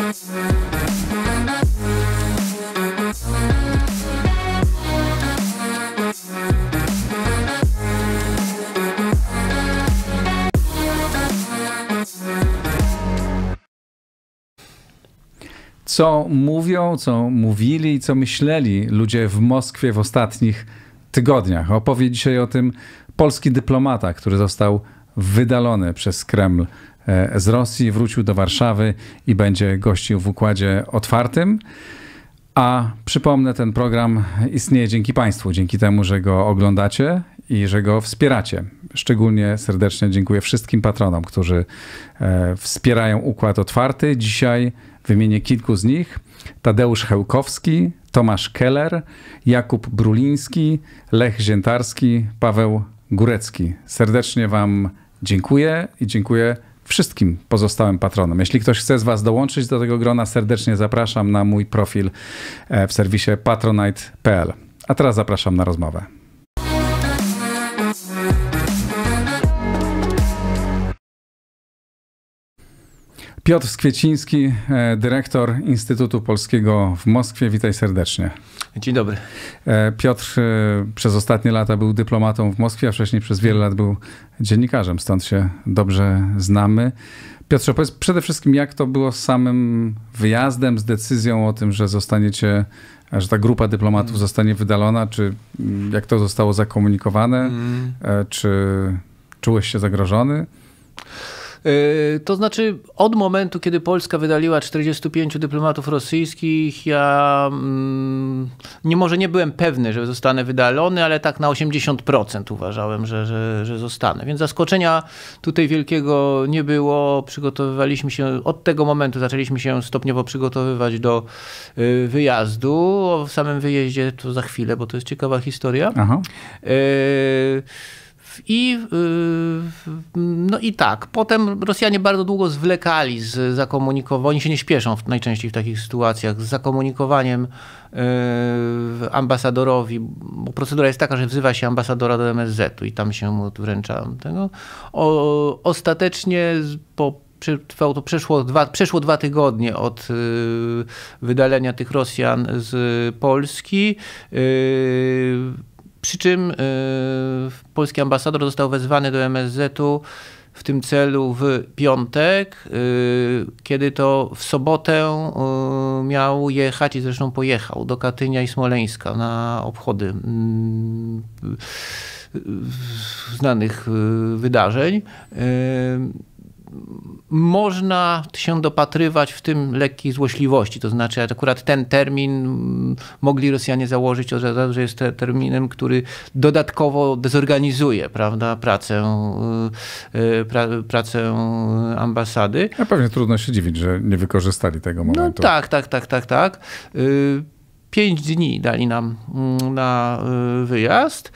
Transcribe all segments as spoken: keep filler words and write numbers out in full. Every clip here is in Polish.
Co mówią, co mówili, co myśleli ludzie w Moskwie w ostatnich tygodniach. Opowie dzisiaj o tym polski dyplomata, który został wydalony przez Kreml z Rosji, wrócił do Warszawy i będzie gościł w Układzie Otwartym. A przypomnę, ten program istnieje dzięki Państwu, dzięki temu, że go oglądacie i że go wspieracie. Szczególnie serdecznie dziękuję wszystkim patronom, którzy wspierają Układ Otwarty. Dzisiaj wymienię kilku z nich. Tadeusz Hełkowski, Tomasz Keller, Jakub Bruliński, Lech Ziętarski, Paweł Górecki. Serdecznie Wam dziękuję i dziękuję wszystkim pozostałym patronom. Jeśli ktoś chce z Was dołączyć do tego grona, serdecznie zapraszam na mój profil w serwisie patronite kropka p l. A teraz zapraszam na rozmowę. Piotr Skwieciński, dyrektor Instytutu Polskiego w Moskwie. Witaj serdecznie. Dzień dobry. Piotr przez ostatnie lata był dyplomatą w Moskwie, a wcześniej przez wiele lat był dziennikarzem, stąd się dobrze znamy. Piotrze, powiedz przede wszystkim, jak to było z samym wyjazdem, z decyzją o tym, że zostaniecie, że ta grupa dyplomatów mm. zostanie wydalona, czy jak to zostało zakomunikowane, mm. czy czułeś się zagrożony? To znaczy, od momentu, kiedy Polska wydaliła czterdziestu pięciu dyplomatów rosyjskich, ja mm, nie, może nie byłem pewny, że zostanę wydalony, ale tak na osiemdziesiąt procent uważałem, że, że, że zostanę. Więc zaskoczenia tutaj wielkiego nie było. Przygotowywaliśmy się, od tego momentu zaczęliśmy się stopniowo przygotowywać do y, wyjazdu. O samym wyjeździe to za chwilę, bo to jest ciekawa historia. Aha. Y, I, no i tak, potem Rosjanie bardzo długo zwlekali z zakomunikowaniem, oni się nie śpieszą w, najczęściej w takich sytuacjach, z zakomunikowaniem yy, ambasadorowi, bo procedura jest taka, że wzywa się ambasadora do M S Z-u i tam się mu wręcza tego. O, ostatecznie po Trwało to przeszło dwa, przeszło dwa tygodnie od yy, wydalenia tych Rosjan z Polski. Yy, Przy czym y, polski ambasador został wezwany do M S Z-u w tym celu w piątek, y, kiedy to w sobotę y, miał jechać i zresztą pojechał do Katynia i Smoleńska na obchody y, y, znanych y, wydarzeń. Y, Można się dopatrywać w tym lekkiej złośliwości, to znaczy akurat ten termin mogli Rosjanie założyć, że jest terminem, który dodatkowo dezorganizuje, prawda, pracę, pra, pracę ambasady. A pewnie trudno się dziwić, że nie wykorzystali tego momentu. No tak, tak, tak, tak, tak. Pięć dni dali nam na wyjazd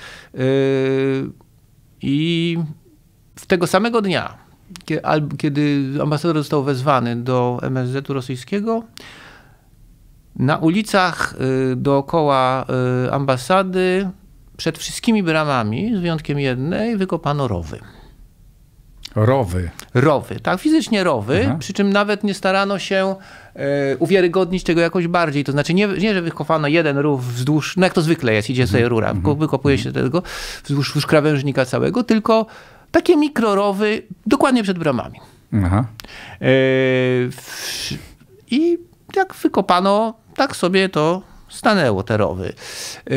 i w tego samego dnia, kiedy ambasador został wezwany do M S Z-u rosyjskiego, na ulicach dookoła ambasady przed wszystkimi bramami, z wyjątkiem jednej, wykopano rowy. Rowy? Rowy, tak, fizycznie rowy, Aha. przy czym nawet nie starano się e, uwiarygodnić tego jakoś bardziej. To znaczy nie, nie że wykopano jeden rów wzdłuż, no jak to zwykle jest, idzie sobie rura, mm -hmm. wykopuje się tego wzdłuż, wzdłuż krawężnika całego, tylko takie mikrorowy dokładnie przed bramami. Aha. E, w, I jak wykopano, tak sobie to stanęło, te rowy. E,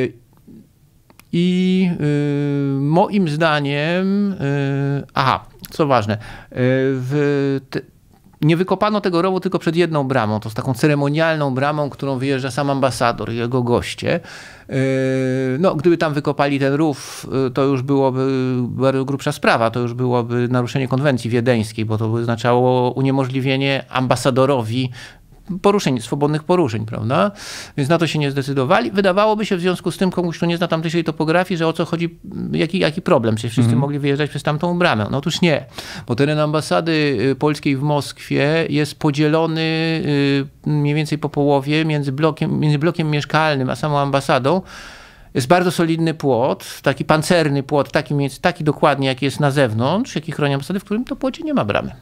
I y, moim zdaniem, y, aha, co ważne, y, w te, nie wykopano tego rowu tylko przed jedną bramą, to z taką ceremonialną bramą, którą wyjeżdża sam ambasador i jego goście. Y, no, gdyby tam wykopali ten rów, y, to już byłoby bardzo grubsza sprawa, to już byłoby naruszenie konwencji wiedeńskiej, bo to by oznaczało uniemożliwienie ambasadorowi poruszeń, swobodnych poruszeń, prawda? Więc na to się nie zdecydowali. Wydawałoby się w związku z tym, komuś, kto nie zna tamtejszej topografii, że o co chodzi, jaki, jaki problem, czy wszyscy mm. mogli wyjeżdżać przez tamtą bramę. No otóż nie, bo teren ambasady polskiej w Moskwie jest podzielony mniej więcej po połowie między blokiem, między blokiem mieszkalnym a samą ambasadą. Jest bardzo solidny płot, taki pancerny płot, taki, taki dokładnie, jaki jest na zewnątrz, jaki chroni ambasadę, w którym to płocie nie ma bramy.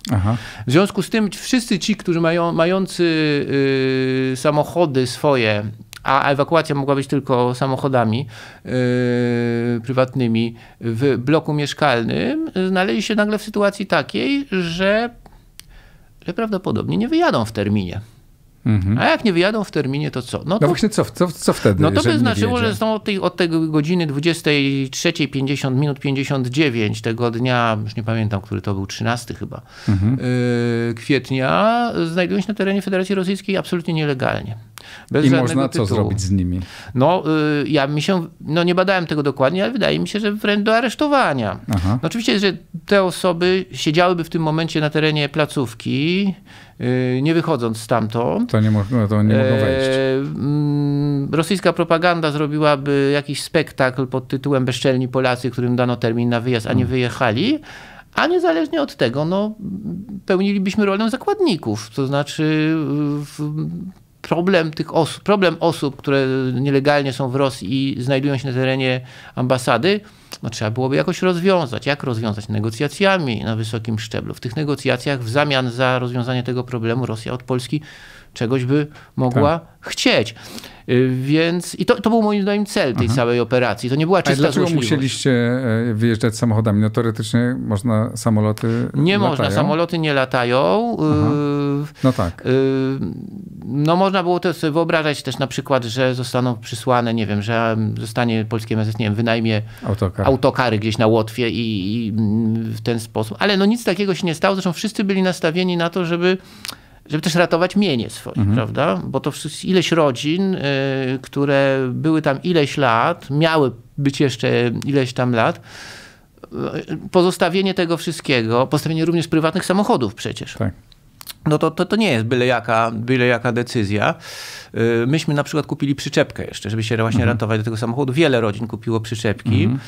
Aha. W związku z tym wszyscy ci, którzy mają, mający y, samochody swoje, a ewakuacja mogła być tylko samochodami yy, prywatnymi w bloku mieszkalnym, znaleźli się nagle w sytuacji takiej, że, że prawdopodobnie nie wyjadą w terminie. Mhm. A jak nie wyjadą w terminie, to co? No, to, no właśnie, co, co, co wtedy? No to by znaczyło, że są od tej, od tej godziny dwudziestej trzeciej pięćdziesiąt minut pięćdziesiąt dziewięć tego dnia, już nie pamiętam, który to był, trzynastego chyba, mhm. yy, kwietnia, znajdują się na terenie Federacji Rosyjskiej absolutnie nielegalnie. Bez I można tytułu. Co zrobić z nimi? No, yy, ja mi się, no nie badałem tego dokładnie, ale wydaje mi się, że wręcz do aresztowania. No, oczywiście, że te osoby siedziałyby w tym momencie na terenie placówki, yy, nie wychodząc stamtąd. To nie, mo to nie mogą wejść. Yy, rosyjska propaganda zrobiłaby jakiś spektakl pod tytułem Bezczelni Polacy, którym dano termin na wyjazd, a nie wyjechali. A niezależnie od tego, no, pełnilibyśmy rolę zakładników. To znaczy w, problem tych osób, problem osób, które nielegalnie są w Rosji i znajdują się na terenie ambasady, no, trzeba byłoby jakoś rozwiązać. Jak rozwiązać? Negocjacjami na wysokim szczeblu. W tych negocjacjach w zamian za rozwiązanie tego problemu Rosja od Polski czegoś by mogła tak. chcieć. Więc i to, to był moim zdaniem cel tej Aha. całej operacji. To nie była czysta złośliwość. złośliwość. Dlaczego musieliście wyjeżdżać samochodami? No teoretycznie można samoloty Nie latają. można, samoloty nie latają. Aha. No tak. No można było to sobie wyobrażać też na przykład, że zostaną przysłane, nie wiem, że zostanie polskie M S Z, nie wiem, wynajmie Autokar. autokary gdzieś na Łotwie i, i w ten sposób. Ale no nic takiego się nie stało. Zresztą wszyscy byli nastawieni na to, żeby żeby też ratować mienie swoje, mhm. prawda? Bo to ileś rodzin, y, które były tam ileś lat, miały być jeszcze ileś tam lat, y, pozostawienie tego wszystkiego, postawienie również prywatnych samochodów przecież. Tak. No to, to, to nie jest byle jaka, byle jaka decyzja. Y, myśmy na przykład kupili przyczepkę jeszcze, żeby się właśnie mhm. ratować do tego samochodu. Wiele rodzin kupiło przyczepki. Mhm.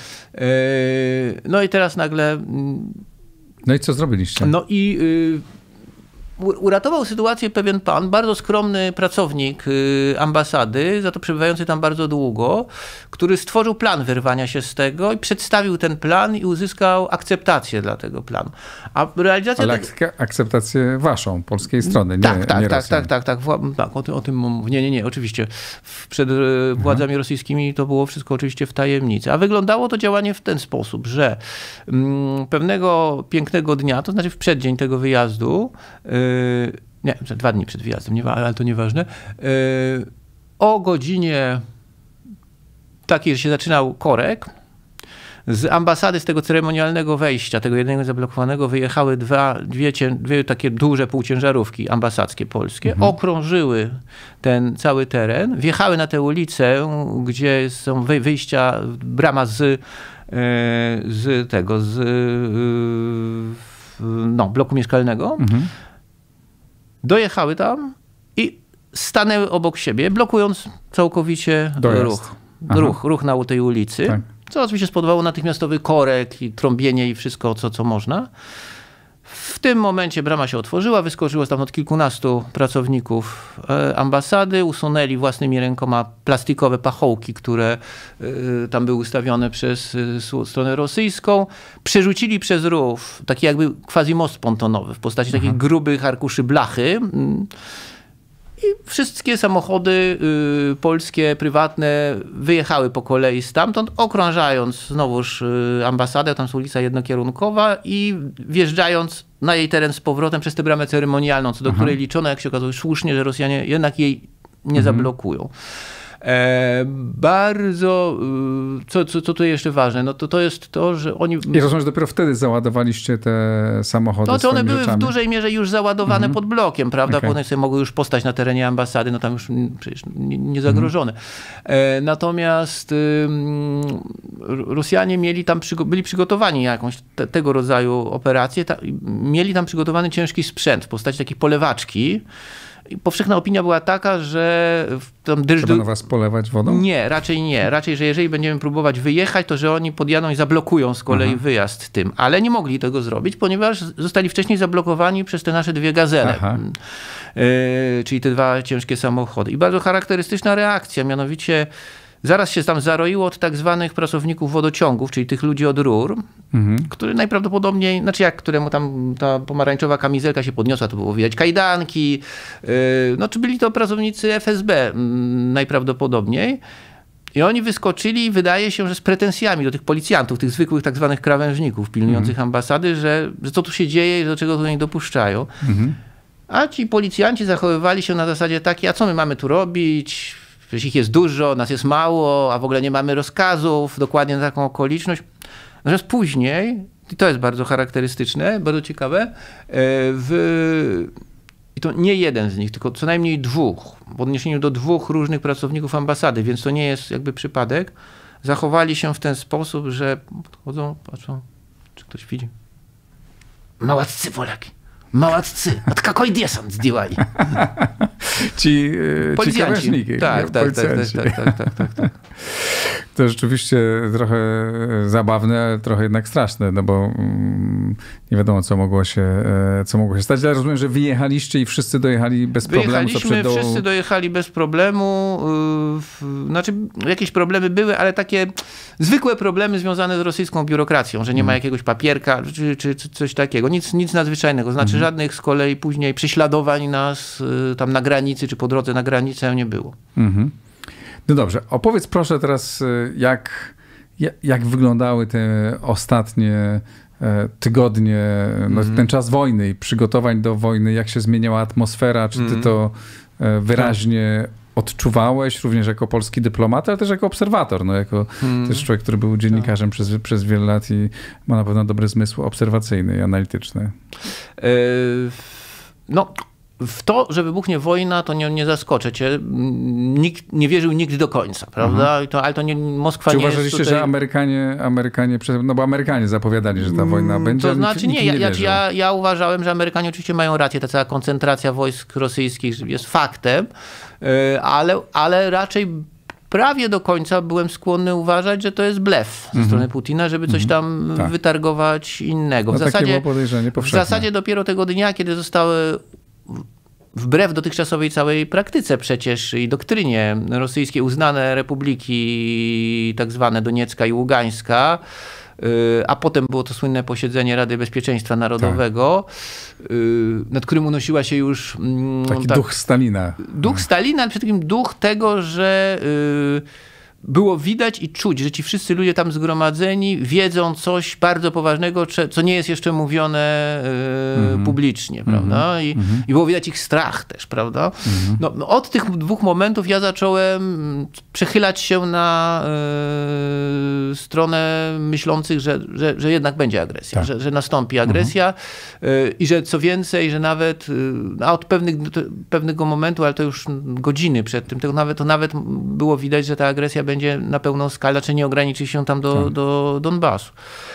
Y, no i teraz nagle... No i co zrobiliście? No i... Y, Uratował sytuację pewien pan, bardzo skromny pracownik ambasady, za to przebywający tam bardzo długo, który stworzył plan wyrwania się z tego i przedstawił ten plan i uzyskał akceptację dla tego planu. A realizacja Ale tego... akceptację waszą, polskiej strony, nie tak, tak, nie tak, tak, tak, tak, tak, o tym, o tym, nie, nie, nie, oczywiście. Przed władzami Aha. rosyjskimi to było wszystko oczywiście w tajemnicy. A wyglądało to działanie w ten sposób, że mm, pewnego pięknego dnia, to znaczy w przeddzień tego wyjazdu, nie, dwa dni przed wyjazdem, nie, ale to nieważne. O godzinie takiej, że się zaczynał korek, z ambasady, z tego ceremonialnego wejścia, tego jednego zablokowanego, wyjechały dwa, dwie, dwie takie duże półciężarówki ambasadzkie polskie, mhm. okrążyły ten cały teren, wjechały na tę ulicę, gdzie są wyjścia, brama z, z tego, z no, bloku mieszkalnego. Mhm. Dojechały tam i stanęły obok siebie, blokując całkowicie Dojazd. ruch, ruch, ruch na tej ulicy. Tak. Co oczywiście spowodowało natychmiastowy korek i trąbienie i wszystko, co, co można. W tym momencie brama się otworzyła, wyskoczyło stamtąd kilkunastu pracowników ambasady, usunęli własnymi rękoma plastikowe pachołki, które tam były ustawione przez stronę rosyjską, przerzucili przez rów taki jakby quasi most pontonowy w postaci Aha. takich grubych arkuszy blachy. I wszystkie samochody y, polskie, prywatne wyjechały po kolei stamtąd, okrążając znowuż y, ambasadę, tam jest ulica jednokierunkowa i wjeżdżając na jej teren z powrotem przez tę bramę ceremonialną, co do Aha. której liczono, jak się okazało słusznie, że Rosjanie jednak jej nie mhm. zablokują. E, bardzo, co, co, co tu jeszcze ważne, no to, to jest to, że oni... I rozumiem, że dopiero wtedy załadowaliście te samochody No to one były rzeczami. w dużej mierze już załadowane mm-hmm. pod blokiem, prawda? Okay. One sobie mogły już postać na terenie ambasady, no tam już przecież nie, nie zagrożone. Mm-hmm. E, natomiast y, Rosjanie mieli tam, przygo- byli przygotowani na jakąś te, tego rodzaju operację, ta, mieli tam przygotowany ciężki sprzęt w postaci takiej polewaczki. Powszechna opinia była taka, że... Tam drż... Trzeba was polewać wodą? Nie, raczej nie. Raczej, że jeżeli będziemy próbować wyjechać, to że oni podjadą i zablokują z kolei Aha. wyjazd tym. Ale nie mogli tego zrobić, ponieważ zostali wcześniej zablokowani przez te nasze dwie gazele. Yy, czyli te dwa ciężkie samochody. I bardzo charakterystyczna reakcja, mianowicie zaraz się tam zaroiło od tak zwanych pracowników wodociągów, czyli tych ludzi od rur, mhm. który najprawdopodobniej, znaczy jak któremu tam ta pomarańczowa kamizelka się podniosła, to było widać kajdanki, yy, no czy byli to pracownicy F S B najprawdopodobniej. I oni wyskoczyli, wydaje się, że z pretensjami do tych policjantów, tych zwykłych tak zwanych krawężników pilnujących mhm. ambasady, że, że co tu się dzieje i do czego to nie dopuszczają. Mhm. A ci policjanci zachowywali się na zasadzie takiej, a co my mamy tu robić? Przecież ich jest dużo, nas jest mało, a w ogóle nie mamy rozkazów, dokładnie na taką okoliczność. Natomiast później, i to jest bardzo charakterystyczne, bardzo ciekawe, w... i to nie jeden z nich, tylko co najmniej dwóch, w odniesieniu do dwóch różnych pracowników ambasady, więc to nie jest jakby przypadek, zachowali się w ten sposób, że podchodzą, patrzą, czy ktoś widzi. Małaccy Polaki. Małaccy. Od какой desant zdjęli. Ci, ci krawężniki. Tak, tak, tak, tak, tak, tak, tak, tak. To rzeczywiście trochę zabawne, ale trochę jednak straszne, no bo mm, nie wiadomo, co mogło się, co mogło się stać. Ale rozumiem, że wyjechaliście i wszyscy dojechali bez problemu. Wyjechaliśmy, do... wszyscy dojechali bez problemu. Znaczy, jakieś problemy były, ale takie zwykłe problemy związane z rosyjską biurokracją, że nie ma jakiegoś papierka czy, czy, czy coś takiego. Nic, nic nadzwyczajnego. Znaczy, mhm. żadnych z kolei później prześladowań nas tam na granicy, czy po drodze na granicę nie było. Mhm. No dobrze, opowiedz proszę teraz, jak, jak wyglądały te ostatnie tygodnie, no, mm. ten czas wojny i przygotowań do wojny, jak się zmieniała atmosfera, czy ty mm. to wyraźnie tak. odczuwałeś, również jako polski dyplomata, ale też jako obserwator, no, jako mm. też człowiek, który był dziennikarzem tak. przez, przez wiele lat i ma na pewno dobry zmysł obserwacyjny i analityczny. Yy, no... W to, że wybuchnie wojna, to nie, nie zaskoczę cię. Nikt nie wierzył nigdy do końca, prawda? Mhm. I to, ale to nie, Moskwa Czy nie jest uważaliście, tutaj... że Amerykanie, Amerykanie, no bo Amerykanie zapowiadali, że ta wojna będzie, to znaczy nikt, nie, nikt nie ja, ja, ja uważałem, że Amerykanie oczywiście mają rację, ta cała koncentracja wojsk rosyjskich jest faktem, ale, ale raczej prawie do końca byłem skłonny uważać, że to jest blef ze mm-hmm. strony Putina, żeby coś tam mm-hmm. wytargować innego. W, no, zasadzie, takie było podejrzenie powszechne. W zasadzie dopiero tego dnia, kiedy zostały wbrew dotychczasowej całej praktyce przecież i doktrynie rosyjskiej uznane republiki tak zwane Doniecka i Ługańska, a potem było to słynne posiedzenie Rady Bezpieczeństwa Narodowego, tak. nad którym unosiła się już... Taki tak, duch Stalina. Duch Stalina, ale przede wszystkim duch tego, że było widać i czuć, że ci wszyscy ludzie tam zgromadzeni wiedzą coś bardzo poważnego, co nie jest jeszcze mówione mm-hmm. publicznie, prawda? I, mm-hmm. I było widać ich strach też, prawda? Mm-hmm. No, od tych dwóch momentów ja zacząłem przechylać się na y, stronę myślących, że, że, że jednak będzie agresja, tak. że, że nastąpi agresja mm-hmm. y, i że co więcej, że nawet y, a od pewnych, pewnego momentu, ale to już godziny przed tym, to nawet, to nawet było widać, że ta agresja będzie na pełną skalę, czy nie ograniczy się tam do, tak. do Donbasu.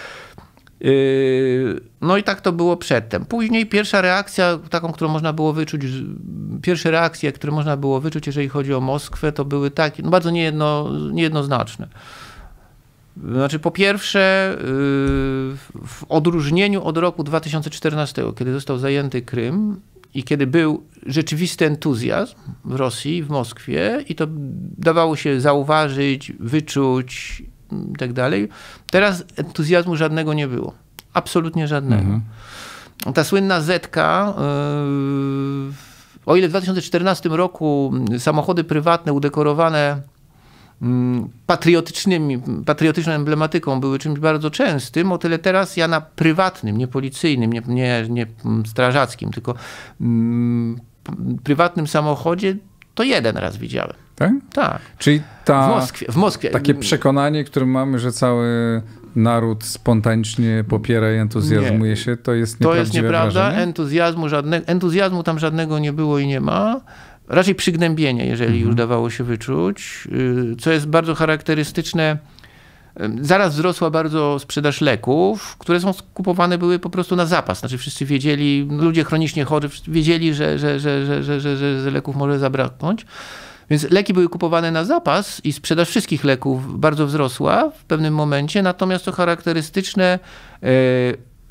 Yy, no i tak to było przedtem. Później pierwsza reakcja, taką, którą można było wyczuć, pierwsze reakcje, które można było wyczuć, jeżeli chodzi o Moskwę, to były takie, no bardzo niejedno, niejednoznaczne. Znaczy, po pierwsze, yy, w odróżnieniu od roku dwa tysiące czternastego, kiedy został zajęty Krym, i kiedy był rzeczywisty entuzjazm w Rosji, w Moskwie i to dawało się zauważyć, wyczuć i tak dalej, teraz entuzjazmu żadnego nie było. Absolutnie żadnego. Mhm. Ta słynna zetka, yy, o ile w dwa tysiące czternastym roku samochody prywatne udekorowane patriotycznymi, patriotyczną emblematyką były czymś bardzo częstym, o tyle teraz ja na prywatnym, nie policyjnym, nie, nie, nie strażackim, tylko mm, prywatnym samochodzie to jeden raz widziałem. Tak? Tak. Czyli ta, w Moskwie, w Moskwie. takie przekonanie, które mamy, że cały naród spontanicznie popiera i entuzjazmuje nie. się, to jest nieprawdziwe To jest nieprawda. Wrażenie? Entuzjazmu, żadnego, entuzjazmu tam żadnego nie było i nie ma. Raczej przygnębienie, jeżeli mhm. już dawało się wyczuć, co jest bardzo charakterystyczne. Zaraz wzrosła bardzo sprzedaż leków, które są skupowane były po prostu na zapas. Znaczy wszyscy wiedzieli, ludzie chronicznie chorzy wiedzieli, że, że, że, że, że, że, że leków może zabraknąć. Więc leki były kupowane na zapas i sprzedaż wszystkich leków bardzo wzrosła w pewnym momencie. Natomiast to charakterystyczne,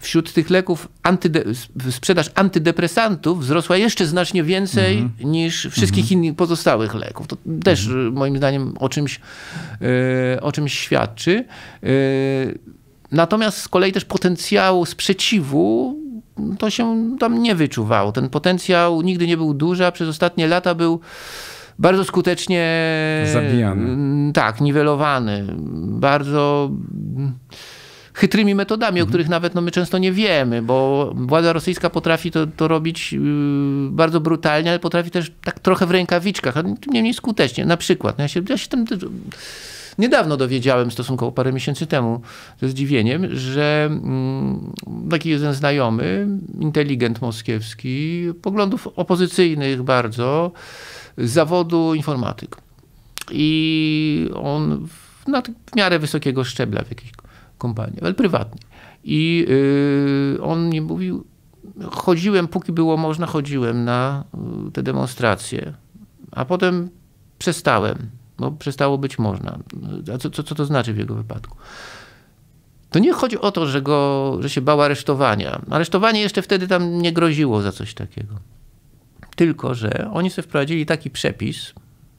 wśród tych leków antyde sprzedaż antydepresantów wzrosła jeszcze znacznie więcej mm-hmm. niż wszystkich mm-hmm. innych pozostałych leków. To też mm-hmm. moim zdaniem o czymś, yy, o czymś świadczy. Yy, natomiast z kolei też potencjału sprzeciwu to się tam nie wyczuwało. Ten potencjał nigdy nie był duży, a przez ostatnie lata był bardzo skutecznie zabijany. Tak, niwelowany. Bardzo chytrymi metodami, mhm. o których nawet no, my często nie wiemy, bo władza rosyjska potrafi to, to robić yy, bardzo brutalnie, ale potrafi też tak trochę w rękawiczkach, a niemniej skutecznie. Na przykład, no ja, się, ja się tam niedawno dowiedziałem, stosunkowo parę miesięcy temu, ze zdziwieniem, że mm, taki jeden znajomy, inteligent moskiewski, poglądów opozycyjnych bardzo, z zawodu informatyk. I on w, na w miarę wysokiego szczebla w jakiejś kompanii, ale prywatnie. I yy, on mi mówił, chodziłem, póki było można, chodziłem na y, te demonstracje, a potem przestałem, bo przestało być można. A co, co, co to znaczy w jego wypadku? To nie chodzi o to, że, go, że się bał aresztowania. Aresztowanie jeszcze wtedy tam nie groziło za coś takiego. Tylko że oni sobie wprowadzili taki przepis,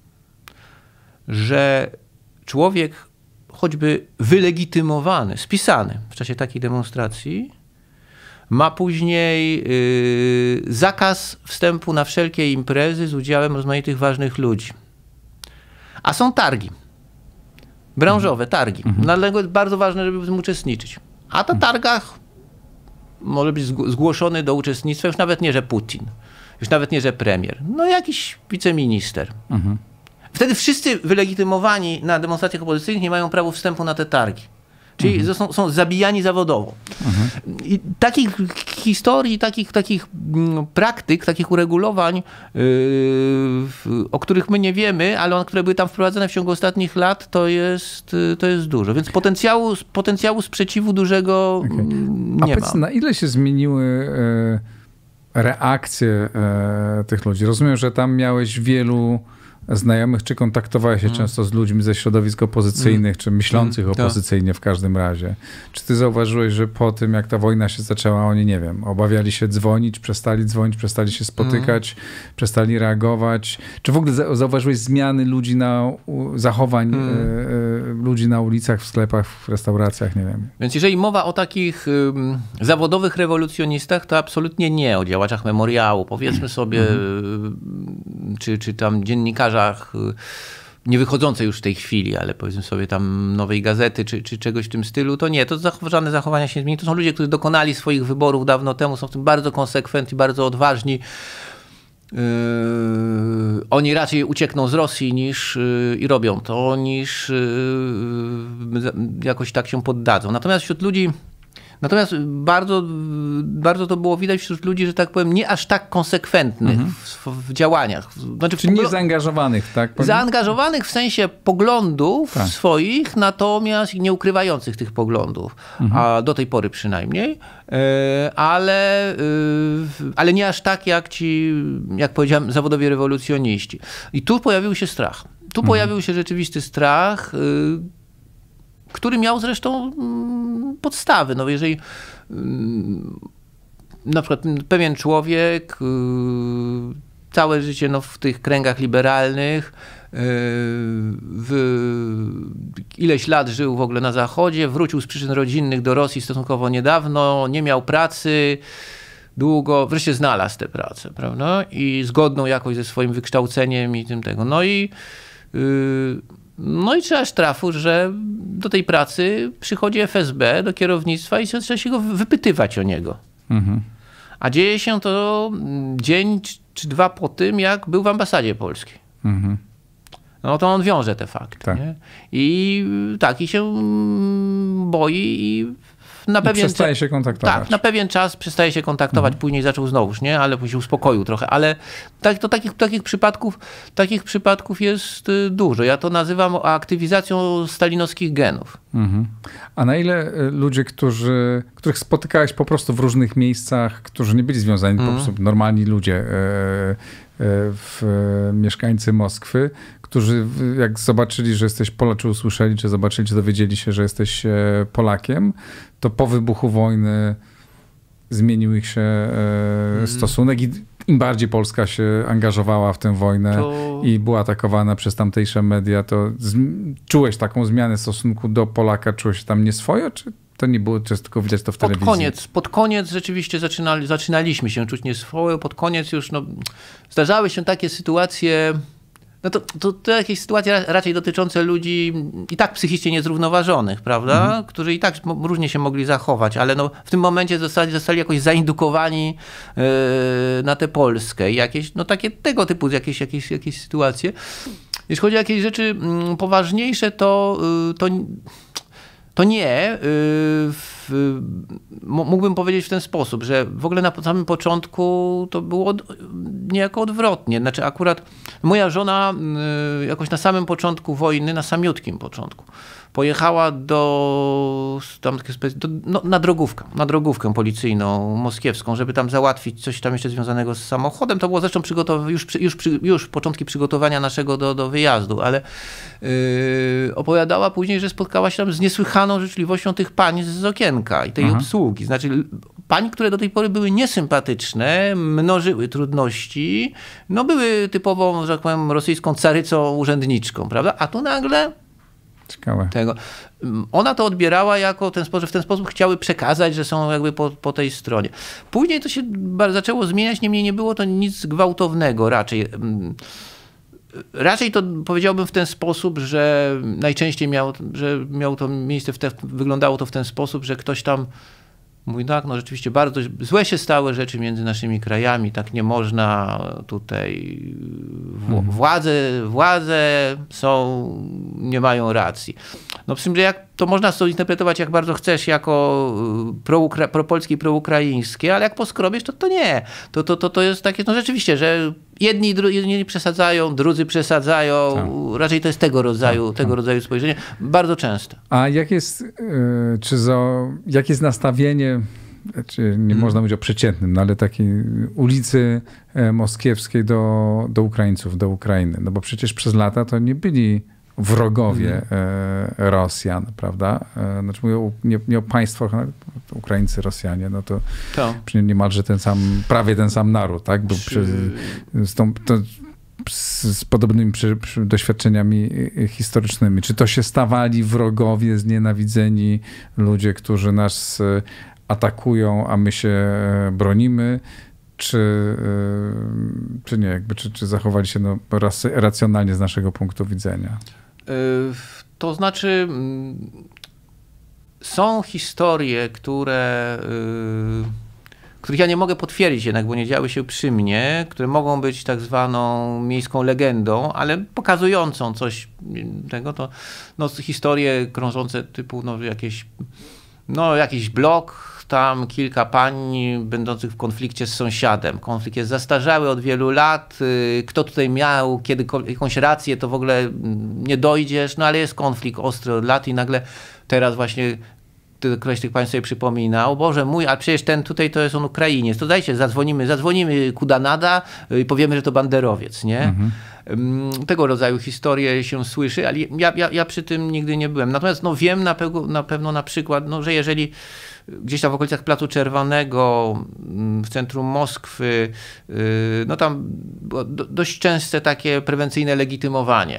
że człowiek choćby wylegitymowany, spisany w czasie takiej demonstracji, ma później yy, zakaz wstępu na wszelkie imprezy z udziałem rozmaitych ważnych ludzi. A są targi. Branżowe targi. Mhm. Dlatego jest bardzo ważne, żeby w tym uczestniczyć. A na targach może być zgłoszony do uczestnictwa już nawet nie, że Putin. Już nawet nie, że premier. No jakiś wiceminister. Mhm. Wtedy wszyscy wylegitymowani na demonstracjach opozycyjnych nie mają prawa wstępu na te targi. Czyli mhm. są, są zabijani zawodowo. Mhm. I takich historii, takich, takich praktyk, takich uregulowań, yy, o których my nie wiemy, ale które były tam wprowadzone w ciągu ostatnich lat, to jest, to jest dużo. Więc potencjału, potencjału sprzeciwu dużego okay. nie A powiedz, ma. Na ile się zmieniły yy, reakcje yy, tych ludzi? Rozumiem, że tam miałeś wielu znajomych, czy kontaktowałeś się hmm. często z ludźmi ze środowisk opozycyjnych, hmm. czy myślących hmm. opozycyjnie w każdym razie. Czy ty zauważyłeś, że po tym, jak ta wojna się zaczęła, oni, nie wiem, obawiali się dzwonić, przestali dzwonić, przestali się spotykać, hmm. przestali reagować? Czy w ogóle zauważyłeś zmiany ludzi na, zachowań hmm. y, ludzi na ulicach, w sklepach, w restauracjach, nie wiem? Więc jeżeli mowa o takich y, zawodowych rewolucjonistach, to absolutnie nie o działaczach memoriału, powiedzmy sobie, hmm. y, czy, czy tam dziennikarzy nie wychodzące już w tej chwili, ale powiedzmy sobie tam Nowej Gazety czy, czy czegoś w tym stylu, to nie, to żadne zachowania się nie zmieni. To są ludzie, którzy dokonali swoich wyborów dawno temu, są w tym bardzo konsekwentni, bardzo odważni. Yy, oni raczej uciekną z Rosji niż yy, i robią to, niż yy, jakoś tak się poddadzą. Natomiast wśród ludzi Natomiast bardzo, bardzo to było widać wśród ludzi, że tak powiem, nie aż tak konsekwentnych mhm. w, w działaniach. Znaczy, Czyli nie zaangażowanych, tak? Powiem? Zaangażowanych w sensie poglądów tak. swoich, natomiast nie ukrywających tych poglądów, mhm. a do tej pory przynajmniej, ale, ale nie aż tak jak ci, jak powiedziałem, zawodowi rewolucjoniści. I tu pojawił się strach. Tu mhm. pojawił się rzeczywisty strach, który miał zresztą podstawy. No jeżeli na przykład pewien człowiek całe życie no, w tych kręgach liberalnych, w ileś lat żył w ogóle na Zachodzie, wrócił z przyczyn rodzinnych do Rosji stosunkowo niedawno, nie miał pracy długo, wreszcie znalazł tę pracę, prawda? I zgodną jakoś ze swoim wykształceniem i tym tego. No i No i trzeba sztrafu, że do tej pracy przychodzi F S B, do kierownictwa i trzeba się go wypytywać o niego. Mhm. A dzieje się to dzień czy dwa po tym, jak był w ambasadzie polskiej. Mhm. No to on wiąże te fakty. Tak. Nie? I tak, i się boi i na I pewien przestaje się kontaktować. Tak, na pewien czas przestaje się kontaktować, mhm. później zaczął znowuż, nie? Ale później się uspokoił trochę, ale tak, to takich, takich, przypadków, takich przypadków jest dużo. Ja to nazywam aktywizacją stalinowskich genów. Mhm. A na ile ludzie, którzy, których spotykałeś po prostu w różnych miejscach, którzy nie byli związani, mhm. po prostu normalni ludzie, w, mieszkańcy Moskwy, którzy jak zobaczyli, że jesteś Polak, czy usłyszeli, czy zobaczyli, czy dowiedzieli się, że jesteś Polakiem, to po wybuchu wojny zmienił ich się e, stosunek i im bardziej Polska się angażowała w tę wojnę to... i była atakowana przez tamtejsze media, to z... czułeś taką zmianę stosunku do Polaka? Czułeś się tam nieswojo, czy to nie było, czy tylko widać to w telewizji? Pod koniec, pod koniec rzeczywiście zaczynali, zaczynaliśmy się czuć nieswojo, pod koniec już no, zdarzały się takie sytuacje, no to, to, to jakieś sytuacje raczej dotyczące ludzi i tak psychicznie niezrównoważonych, prawda? Mhm. Którzy i tak różnie się mogli zachować, ale no, w tym momencie zostali, zostali jakoś zaindukowani yy, na tę Polskę i jakieś, no takie tego typu jakieś, jakieś, jakieś sytuacje. Jeśli chodzi o jakieś rzeczy mm, poważniejsze, to, yy, to To nie. Mógłbym powiedzieć w ten sposób, że w ogóle na samym początku to było niejako odwrotnie. Znaczy akurat moja żona jakoś na samym początku wojny, na samiutkim początku, pojechała do, tam, do no, na drogówkę, na drogówkę policyjną moskiewską, żeby tam załatwić coś tam jeszcze związanego z samochodem. To było zresztą przygotow- już, już, już początki przygotowania naszego do, do wyjazdu, ale yy, opowiadała później, że spotkała się tam z niesłychaną życzliwością tych pań z okienka i tej Aha. obsługi. Znaczy pań, które do tej pory były niesympatyczne, mnożyły trudności, no były typową, że tak powiem, rosyjską carycą urzędniczką, prawda? A tu nagle Ciekawe. Tego. Ona to odbierała jako ten sposób, w ten sposób chciały przekazać, że są jakby po, po tej stronie. Później to się zaczęło zmieniać, niemniej nie było to nic gwałtownego raczej. Raczej to powiedziałbym w ten sposób, że najczęściej miało, że miało to miejsce, w te, wyglądało to w ten sposób, że ktoś tam mówi, tak, no rzeczywiście bardzo złe się stały rzeczy między naszymi krajami, tak nie można tutaj, władze, władze są, nie mają racji. No przy tym, że jak to można to interpretować jak bardzo chcesz, jako pro-ukra- propolskie i proukraińskie, ale jak poskrobiesz, to to nie. To, to, to, to jest takie, no rzeczywiście, że jedni, dru- jedni przesadzają, drudzy przesadzają. Tak. Raczej to jest tego rodzaju, tak, tego tak. rodzaju spojrzenie. Bardzo często. A jak jest, yy, czy za, jak jest nastawienie, czy nie hmm. można mówić o przeciętnym, no ale takiej ulicy moskiewskiej do, do Ukraińców, do Ukrainy? No bo przecież przez lata to nie byli wrogowie mm. Rosjan, prawda? Znaczy mówię o, nie, nie o państwach, no, Ukraińcy, Rosjanie, no to, to. niemalże ten sam, prawie ten sam naród, tak? Był przy, z, tą, to, z, z podobnymi przy, przy doświadczeniami historycznymi. Czy to się stawali wrogowie, znienawidzeni ludzie, którzy nas atakują, a my się bronimy? Czy, czy nie? Jakby, czy, czy zachowali się no, racjonalnie z naszego punktu widzenia? To znaczy, są historie, które, których ja nie mogę potwierdzić jednak, bo nie działy się przy mnie, które mogą być tak zwaną miejską legendą, ale pokazującą coś tego, to no, historie krążące typu no, jakieś, no, jakiś blok, tam kilka pań będących w konflikcie z sąsiadem. Konflikt jest zastarzały od wielu lat. Kto tutaj miał kiedy jakąś rację, to w ogóle nie dojdziesz, no ale jest konflikt ostry od lat i nagle teraz właśnie ktoś tych pań sobie przypominał, Boże mój, a przecież ten tutaj to jest on Ukrainiec, to dajcie, zadzwonimy, zadzwonimy Kudanada i powiemy, że to banderowiec, nie? Mhm. Tego rodzaju historie się słyszy, ale ja, ja, ja przy tym nigdy nie byłem. Natomiast no, wiem na, pe- na pewno na przykład, no, że jeżeli gdzieś tam w okolicach Placu Czerwonego, w centrum Moskwy, no tam było dość częste takie prewencyjne legitymowanie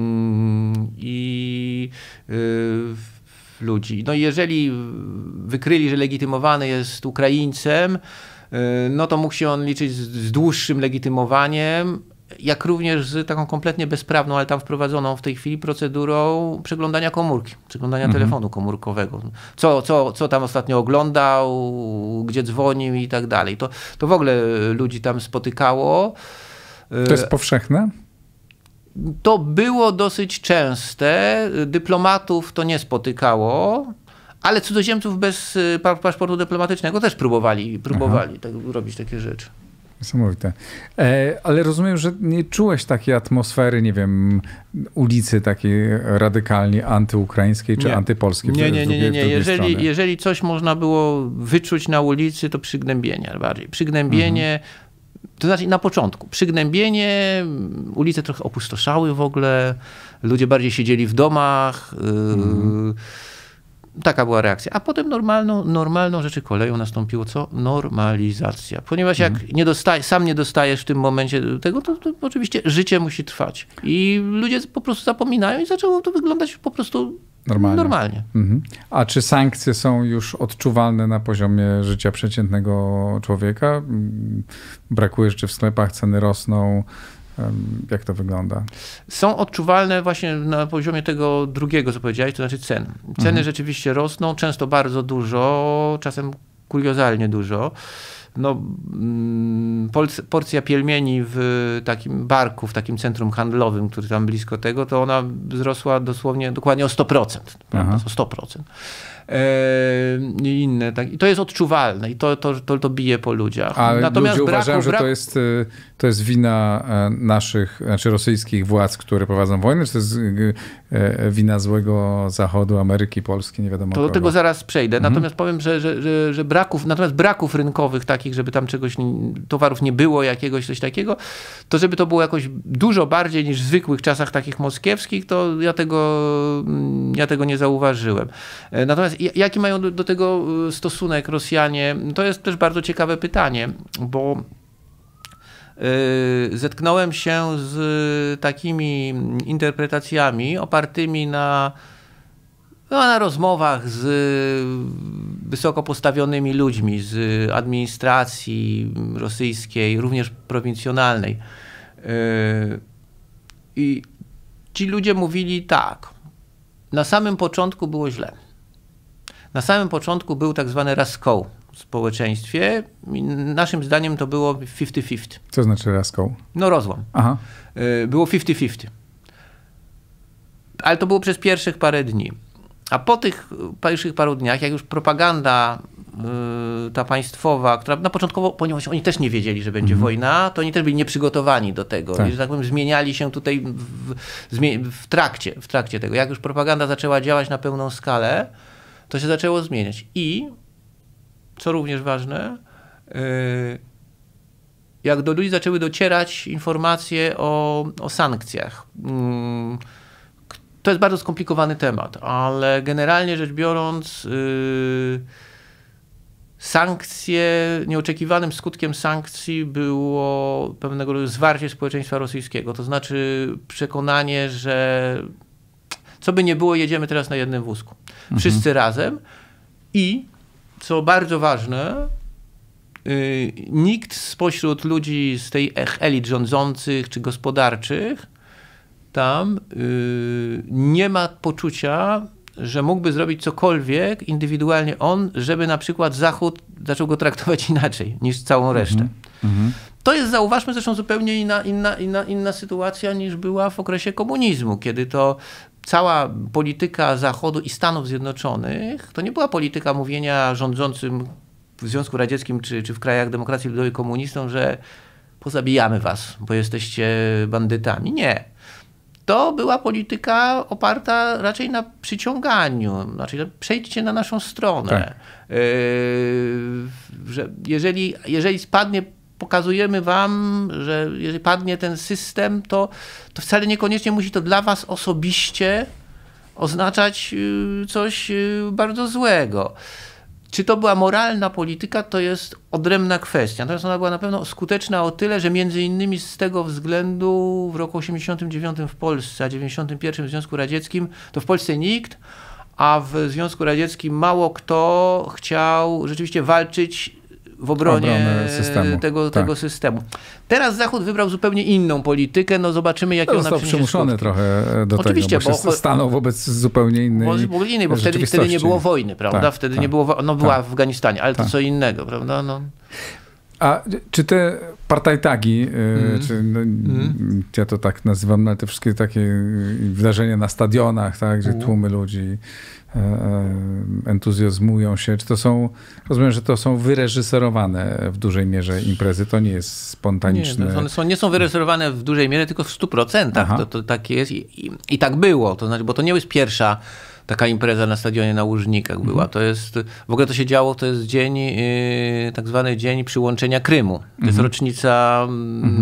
i ludzi. No i jeżeli wykryli, że legitymowany jest Ukraińcem, no to mógł się on liczyć z, z dłuższym legitymowaniem, jak również z taką kompletnie bezprawną, ale tam wprowadzoną w tej chwili procedurą przeglądania komórki, przeglądania mhm. telefonu komórkowego. Co, co, co tam ostatnio oglądał, gdzie dzwonił i tak dalej. To, to w ogóle ludzi tam spotykało. To jest powszechne? To było dosyć częste. Dyplomatów to nie spotykało, ale cudzoziemców bez paszportu dyplomatycznego też próbowali, próbowali tak, robić takie rzeczy. Niesamowite. E, ale rozumiem, że nie czułeś takiej atmosfery, nie wiem, ulicy takiej radykalnie antyukraińskiej czy nie. antypolskiej. Nie, nie, nie, nie. nie. Jeżeli, jeżeli coś można było wyczuć na ulicy, to przygnębienie bardziej. Przygnębienie, mhm. to znaczy na początku. Przygnębienie, ulice trochę opustoszały w ogóle, ludzie bardziej siedzieli w domach, mhm. Taka była reakcja. A potem normalną, normalną rzeczy koleją nastąpiło co? Normalizacja. Ponieważ jak mhm. nie dostaje, sam nie dostajesz w tym momencie tego, to, to oczywiście życie musi trwać. I ludzie po prostu zapominają i zaczęło to wyglądać po prostu normalnie. normalnie. Mhm. A czy sankcje są już odczuwalne na poziomie życia przeciętnego człowieka? Brakuje rzeczy w sklepach, ceny rosną. Jak to wygląda? Są odczuwalne właśnie na poziomie tego drugiego, co powiedziałeś, to znaczy cen. Ceny mhm. rzeczywiście rosną, często bardzo dużo, czasem kuriozalnie dużo. No, porcja pielmieni w takim barku, w takim centrum handlowym, który tam blisko tego, to ona wzrosła dosłownie, dokładnie o sto procent. Prawda? O sto procent. I inne, tak. I to jest odczuwalne i to, to, to, to bije po ludziach. Ale Natomiast ludzie braku, uważają, że to jest, to jest wina naszych, znaczy rosyjskich władz, które prowadzą wojnę, czy to jest wina złego Zachodu, Ameryki, Polski, nie wiadomo To kogo. do tego zaraz przejdę. Mhm. Natomiast powiem, że, że, że, że braków, natomiast braków rynkowych takich, żeby tam czegoś, towarów nie było, jakiegoś coś takiego, to żeby to było jakoś dużo bardziej niż w zwykłych czasach takich moskiewskich, to ja tego, ja tego nie zauważyłem. Natomiast jaki mają do, do tego stosunek Rosjanie? To jest też bardzo ciekawe pytanie, bo yy, zetknąłem się z takimi interpretacjami opartymi na, no, na rozmowach z wysoko postawionymi ludźmi z administracji rosyjskiej, również prowincjonalnej. Yy, I ci ludzie mówili tak, na samym początku było źle. Na samym początku był tak zwany raskoł w społeczeństwie. Naszym zdaniem to było fifty fifty. Co znaczy raskoł? No rozłam. Aha. Było fifty fifty. Ale to było przez pierwszych parę dni. A po tych pierwszych paru dniach, jak już propaganda ta państwowa, która na początkowo, ponieważ oni też nie wiedzieli, że będzie mhm. wojna, to oni też byli nieprzygotowani do tego. Tak. I, że tak powiem, zmieniali się tutaj w, w, w, trakcie, w trakcie tego. Jak już propaganda zaczęła działać na pełną skalę, to się zaczęło zmieniać. I, co również ważne, jak do ludzi zaczęły docierać informacje o, o sankcjach. To jest bardzo skomplikowany temat, ale generalnie rzecz biorąc, sankcje, nieoczekiwanym skutkiem sankcji było pewnego rodzaju zwarcie społeczeństwa rosyjskiego. To znaczy przekonanie, że co by nie było, jedziemy teraz na jednym wózku. Wszyscy mhm. razem i, co bardzo ważne, yy, nikt spośród ludzi z tej elit rządzących czy gospodarczych tam yy, nie ma poczucia, że mógłby zrobić cokolwiek indywidualnie on, żeby na przykład Zachód zaczął go traktować inaczej niż całą resztę. Mhm. To jest, zauważmy, zresztą zupełnie inna, inna, inna, inna sytuacja niż była w okresie komunizmu, kiedy to cała polityka Zachodu i Stanów Zjednoczonych to nie była polityka mówienia rządzącym w Związku Radzieckim czy, czy w krajach demokracji ludowej komunistom, że pozabijamy was, bo jesteście bandytami. Nie. To była polityka oparta raczej na przyciąganiu, znaczy przejdźcie na naszą stronę. Tak. Yy, że jeżeli, jeżeli spadnie, pokazujemy wam, że jeżeli padnie ten system, to, to wcale niekoniecznie musi to dla was osobiście oznaczać coś bardzo złego. Czy to była moralna polityka, to jest odrębna kwestia. Natomiast ona była na pewno skuteczna o tyle, że między innymi z tego względu w roku osiemdziesiątym dziewiątym w Polsce, a dziewięćdziesiątym pierwszym w Związku Radzieckim, to w Polsce nikt, a w Związku Radzieckim mało kto chciał rzeczywiście walczyć w obronie systemu. Tego, tak. tego systemu. Teraz Zachód wybrał zupełnie inną politykę, no zobaczymy, jakie no, ona przyniesie przymuszony skutki. Trochę do Oczywiście, tego, bo, bo się stanął wobec zupełnie innej bo, innej, bo wtedy, wtedy nie było wojny, prawda? Tak, wtedy tak, nie było, no była tak. w Afganistanie, ale tak. to co innego, prawda? No. A czy te partajtagi, mm. czy, no, mm. ja to tak nazywam, ale te wszystkie takie wydarzenia na stadionach, tak, gdzie mm. tłumy ludzi entuzjazmują się, czy to są, rozumiem, że to są wyreżyserowane w dużej mierze imprezy, to nie jest spontaniczne. Nie, one są, nie są wyreżyserowane w dużej mierze, tylko w stu procentach. To, to tak jest i, i, i tak było, to znaczy, bo to nie jest pierwsza taka impreza na stadionie na Łużnikach była. Mhm. To jest, w ogóle to się działo, to jest dzień, yy, tak zwany dzień przyłączenia Krymu. To mhm. jest rocznica,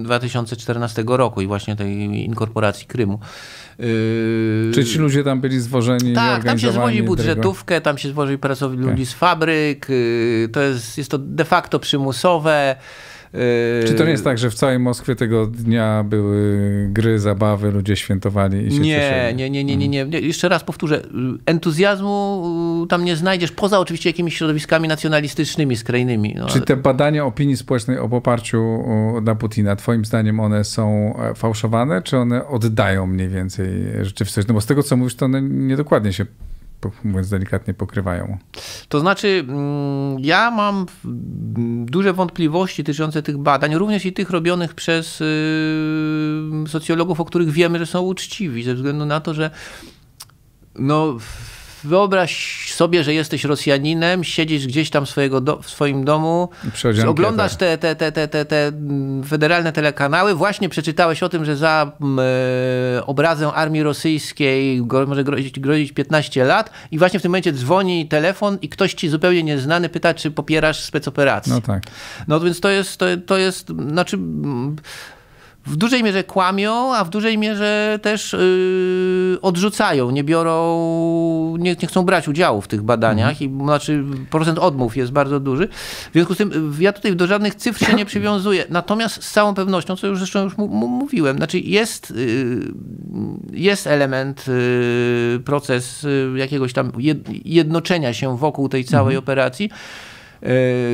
dwa tysiące czternastego roku i właśnie tej inkorporacji Krymu. Czy ci ludzie tam byli zwożeni? Tak, tam się zwozi budżetówkę, tam się zwozi pracowni ludzi okay. z fabryk, to jest, jest to de facto przymusowe. Czy to nie jest tak, że w całej Moskwie tego dnia były gry, zabawy, ludzie świętowali i się nie, cieszyli? Nie, nie, nie, nie, nie, nie. Jeszcze raz powtórzę. Entuzjazmu tam nie znajdziesz, poza oczywiście jakimiś środowiskami nacjonalistycznymi, skrajnymi. No, Czy ale... te badania opinii społecznej o poparciu na Putina, twoim zdaniem one są fałszowane, czy one oddają mniej więcej rzeczywistość? No bo z tego, co mówisz, to one niedokładnie się, mówiąc delikatnie, pokrywają. To znaczy, ja mam duże wątpliwości dotyczące tych badań, również i tych robionych przez socjologów, o których wiemy, że są uczciwi, ze względu na to, że no, wyobraź sobie, że jesteś Rosjaninem, siedzisz gdzieś tam swojego do, w swoim domu, oglądasz te, te, te, te, te, te federalne telekanały, właśnie przeczytałeś o tym, że za e, obrazę armii rosyjskiej go, może grozić, grozić piętnaście lat i właśnie w tym momencie dzwoni telefon i ktoś ci zupełnie nieznany pyta, czy popierasz specoperację. No tak. No więc to jest, to, to jest, znaczy... W dużej mierze kłamią, a w dużej mierze też yy, odrzucają, nie biorą, nie, nie chcą brać udziału w tych badaniach i znaczy procent odmów jest bardzo duży. W związku z tym ja tutaj do żadnych cyfr się nie przywiązuję. Natomiast z całą pewnością, co już zresztą już mówiłem, znaczy jest, yy, jest element, yy, proces yy, jakiegoś tam jednoczenia się wokół tej całej mhm. operacji. Yy,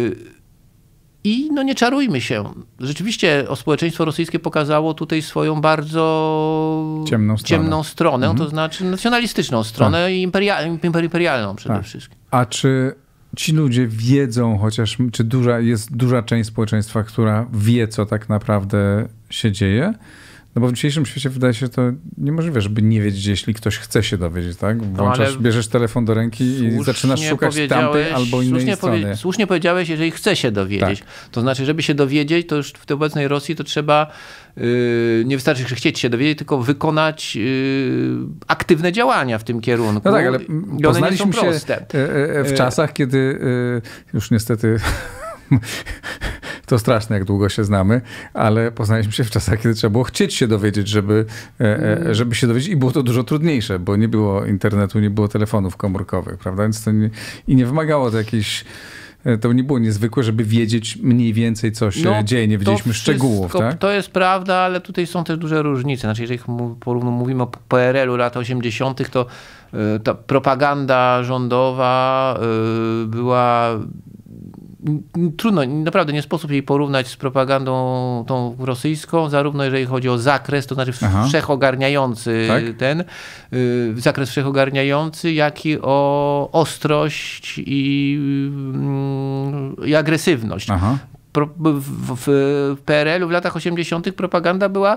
I no nie czarujmy się. Rzeczywiście społeczeństwo rosyjskie pokazało tutaj swoją bardzo ciemną stronę, ciemną stronę mhm. to znaczy nacjonalistyczną stronę tak. i imperial, imperialną przede tak. wszystkim. A czy ci ludzie wiedzą, chociaż czy duża, jest duża część społeczeństwa, która wie, co tak naprawdę się dzieje? No bo w dzisiejszym świecie wydaje się to niemożliwe, żeby nie wiedzieć, jeśli ktoś chce się dowiedzieć, tak? Włączasz, no bierzesz telefon do ręki i zaczynasz szukać tamtej albo innej słusznie strony. Powie, słusznie powiedziałeś, jeżeli chce się dowiedzieć. Tak. To znaczy, żeby się dowiedzieć, to już w tej obecnej Rosji to trzeba, yy, nie wystarczy że chcieć się dowiedzieć, tylko wykonać yy, aktywne działania w tym kierunku. No tak, ale I poznaliśmy się proste. w czasach, kiedy już niestety... To straszne, jak długo się znamy, ale poznaliśmy się w czasach, kiedy trzeba było chcieć się dowiedzieć, żeby, żeby się dowiedzieć i było to dużo trudniejsze, bo nie było internetu, nie było telefonów komórkowych, prawda? Więc to nie, i nie wymagało to jakiejś... To nie było niezwykłe, żeby wiedzieć mniej więcej, co się no, dzieje. Nie wiedzieliśmy szczegółów. Tak? To jest prawda, ale tutaj są też duże różnice. Znaczy, jeżeli mówimy o P R L u lat osiemdziesiątych, to ta propaganda rządowa była... Trudno, naprawdę nie sposób jej porównać z propagandą tą rosyjską, zarówno jeżeli chodzi o zakres, to znaczy Aha. wszechogarniający tak? ten, y, zakres wszechogarniający, jak i o ostrość i, y, i agresywność. Aha. Pro, w, w P R L u w latach osiemdziesiątych propaganda była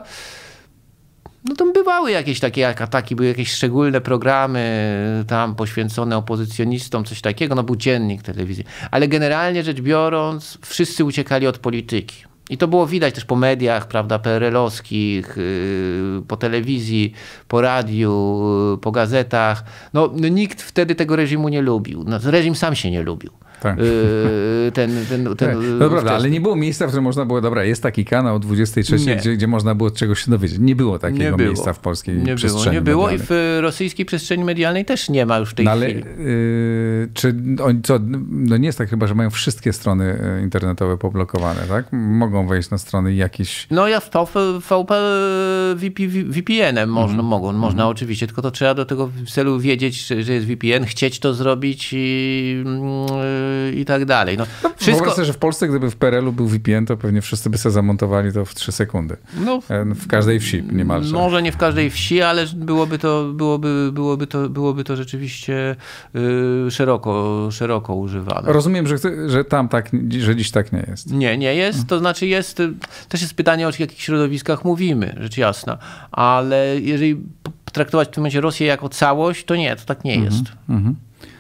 no tam bywały jakieś takie ataki, były jakieś szczególne programy tam poświęcone opozycjonistom, coś takiego, no był dziennik telewizji. Ale generalnie rzecz biorąc, wszyscy uciekali od polityki. I to było widać też po mediach, prawda, P R L-owskich, po telewizji, po radiu, po gazetach. No, no nikt wtedy tego reżimu nie lubił. No, reżim sam się nie lubił. Tak. Ten, ten, ten, tak. No prawda, ale nie było miejsca, w którym można było, dobra, jest taki kanał o dwudziestej trzeciej, gdzie, gdzie można było czegoś się dowiedzieć. Nie było takiego nie było. miejsca w polskiej nie przestrzeni było, Nie było medialnej. I w rosyjskiej przestrzeni medialnej też nie ma już w tej no, ale, chwili. Yy, czy oni co, no nie jest tak chyba, że mają wszystkie strony internetowe poblokowane, tak? Mogą wejść na strony jakieś... No ja w V P V P N-em można, mm. mogą, można mm. oczywiście, tylko to trzeba do tego w celu wiedzieć, że jest V P N, chcieć to zrobić i... i tak dalej. No, no, wszystko... Wyobraź sobie, że w Polsce, gdyby w P R L u był V P N, to pewnie wszyscy by sobie zamontowali to w trzy sekundy. No, w każdej wsi niemalże. Może nie w każdej wsi, ale byłoby to, byłoby, byłoby to, byłoby to rzeczywiście yy, szeroko, szeroko używane. Rozumiem, że, że tam tak, że dziś tak nie jest. Nie, nie jest. To znaczy jest, też jest pytanie, o jakich środowiskach mówimy, rzecz jasna. Ale jeżeli traktować w tym momencie Rosję jako całość, to nie, to tak nie jest. Mm-hmm.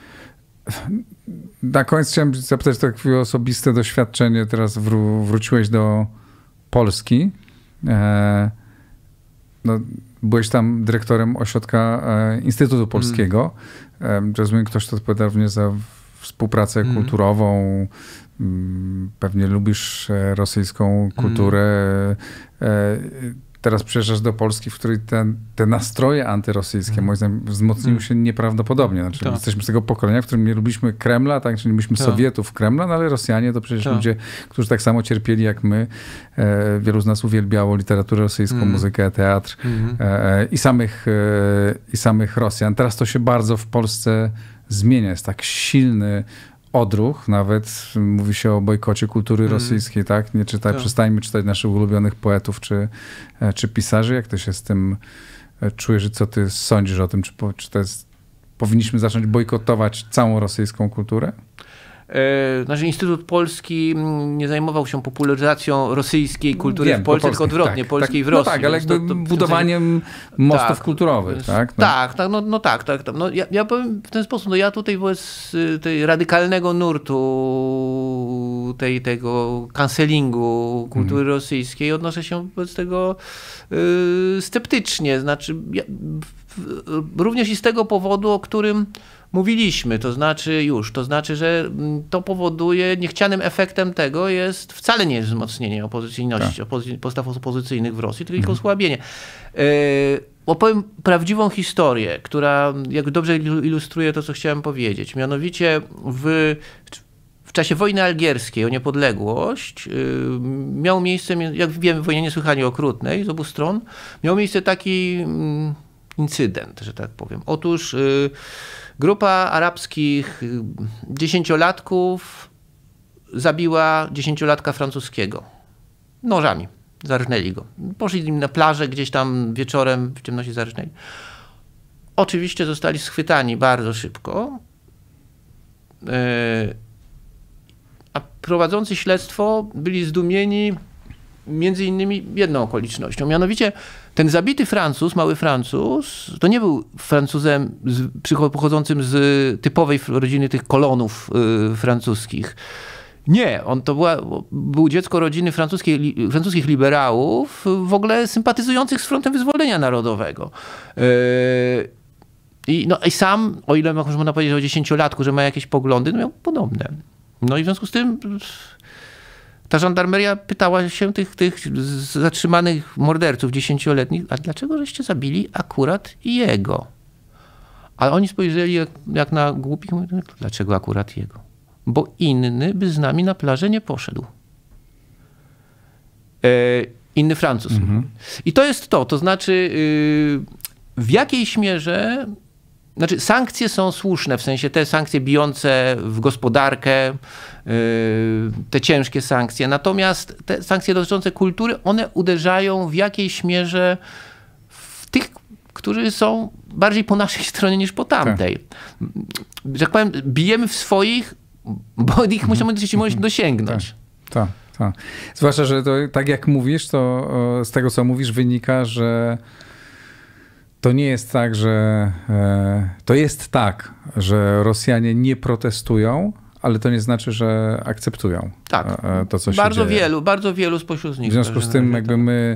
Na koniec chciałem zapytać takie osobiste doświadczenie. Teraz wró- wróciłeś do Polski. E, no, byłeś tam dyrektorem ośrodka e, Instytutu Polskiego. Mm. E, rozumiem, ktoś, kto odpowiada również za współpracę mm. kulturową, pewnie lubisz rosyjską kulturę. Mm. Teraz przyjeżdżasz do Polski, w której te, te nastroje antyrosyjskie, moim zdaniem, wzmocniły się nieprawdopodobnie. Znaczy, tak. Jesteśmy z tego pokolenia, w którym nie lubiliśmy Kremla, tak? Czyli nie lubiliśmy tak. Sowietów Kremla, no ale Rosjanie to przecież tak. ludzie, którzy tak samo cierpieli jak my. E, wielu z nas uwielbiało literaturę rosyjską, mm. muzykę, teatr mm. e, i, samych, e, i samych Rosjan. Teraz to się bardzo w Polsce zmienia. Jest tak silny odruch, nawet mówi się o bojkocie kultury mm. rosyjskiej, tak? Nie czytaj, tak. Przestańmy czytać naszych ulubionych poetów czy, czy pisarzy. Jak ty się z tym czujesz i co ty sądzisz o tym? Czy, czy to jest, powinniśmy zacząć bojkotować całą rosyjską kulturę? Znaczy Instytut Polski nie zajmował się popularyzacją rosyjskiej kultury Wiem, w Polsce, tylko odwrotnie, tak, polskiej tak, w Rosji. No tak, ale jakby to, to, budowaniem to, mostów tak, kulturowych. Tak, no. tak, tak, no, no tak. tak, tak. No, ja, ja powiem w ten sposób, no ja tutaj wobec tej radykalnego nurtu tej, tego cancelingu kultury hmm. rosyjskiej odnoszę się wobec tego yy, sceptycznie. Znaczy ja, w, również i z tego powodu, o którym mówiliśmy, to znaczy już, to znaczy, że to powoduje, niechcianym efektem tego jest, wcale nie jest wzmocnienie opozycyjności, tak. opozy- postaw opozycyjnych w Rosji, tylko ich mhm. osłabienie. Yy, opowiem prawdziwą historię, która jak dobrze ilustruje to, co chciałem powiedzieć. Mianowicie w, w czasie wojny algierskiej o niepodległość yy, miał miejsce, jak wiemy, w wojnie niesłychanie okrutnej z obu stron, miał miejsce taki yy, incydent, że tak powiem. Otóż yy, grupa arabskich dziesięciolatków zabiła dziesięciolatka francuskiego. Nożami. Zarżnęli go. Poszli na plażę gdzieś tam wieczorem, w ciemności zarżnęli. Oczywiście zostali schwytani bardzo szybko. A prowadzący śledztwo byli zdumieni między innymi jedną okolicznością. Mianowicie ten zabity Francuz, mały Francuz, to nie był Francuzem z, pochodzącym z typowej rodziny tych kolonów y, francuskich. Nie, on to była, był dziecko rodziny francuskiej, francuskich liberałów, w ogóle sympatyzujących z Frontem Wyzwolenia Narodowego. Y, i, no, I sam, o ile można powiedzieć o dziesięciolatku, że ma jakieś poglądy, no miał podobne. No i w związku z tym ta żandarmeria pytała się tych, tych zatrzymanych morderców dziesięcioletnich, a dlaczego żeście zabili akurat jego? A oni spojrzeli jak, jak na głupich, mówią, dlaczego akurat jego? Bo inny by z nami na plażę nie poszedł. E, inny Francuz. Mhm. I to jest to, to znaczy yy, w jakiejś mierze, znaczy sankcje są słuszne, w sensie te sankcje bijące w gospodarkę, te ciężkie sankcje. Natomiast te sankcje dotyczące kultury, one uderzają w jakiejś mierze w tych, którzy są bardziej po naszej stronie niż po tamtej. Tak. Że jak powiem, bijemy w swoich, bo ich musimy mm-hmm. dosięgnąć. Tak, tak, tak. Zwłaszcza, że to, tak jak mówisz, to z tego, co mówisz, wynika, że to nie jest tak, że to jest tak, że Rosjanie nie protestują, ale to nie znaczy, że akceptują tak. to, co się bardzo dzieje. Wielu, bardzo wielu spośród nich. W związku z tym jakby my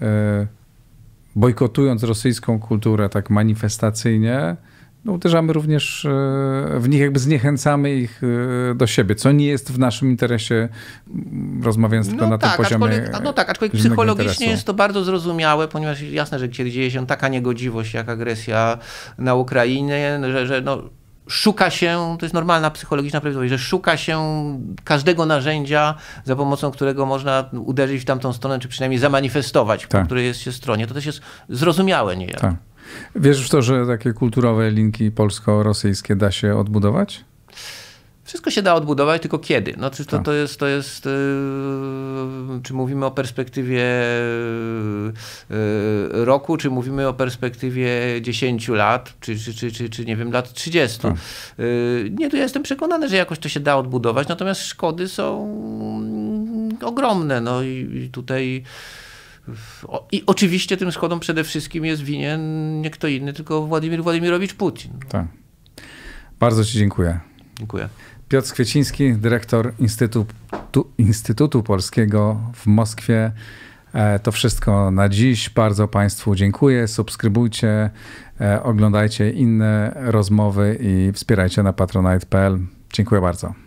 bojkotując rosyjską kulturę tak manifestacyjnie, no uderzamy również w nich, jakby zniechęcamy ich do siebie, co nie jest w naszym interesie, rozmawiając tylko no na tak, tym poziomie. No tak, aczkolwiek psychologicznie interesu. Jest to bardzo zrozumiałe, ponieważ jasne, że kiedy dzieje się taka niegodziwość jak agresja na Ukrainę, że, że no, szuka się, to jest normalna psychologiczna prawidłowość, że szuka się każdego narzędzia, za pomocą którego można uderzyć w tamtą stronę, czy przynajmniej zamanifestować, tak. po której jest się stronie. To też jest zrozumiałe niejako. Tak. Wierzysz w to, że takie kulturowe linki polsko-rosyjskie da się odbudować? Wszystko się da odbudować, tylko kiedy? No, czy to, to jest, to jest yy, czy mówimy o perspektywie yy, roku, czy mówimy o perspektywie dziesięciu lat, czy, czy, czy, czy, czy nie wiem, lat trzydziestu. Tak. Yy, nie, to ja jestem przekonany, że jakoś to się da odbudować, natomiast szkody są ogromne. No i, i tutaj i oczywiście tym szkodom przede wszystkim jest winien nie kto inny, tylko Władimir Władimirowicz Putin. Tak. Bardzo ci dziękuję. Dziękuję. Piotr Skwieciński, dyrektor Instytutu, Instytutu Polskiego w Moskwie. To wszystko na dziś. Bardzo Państwu dziękuję. Subskrybujcie, oglądajcie inne rozmowy i wspierajcie na patronite kropka p l. Dziękuję bardzo.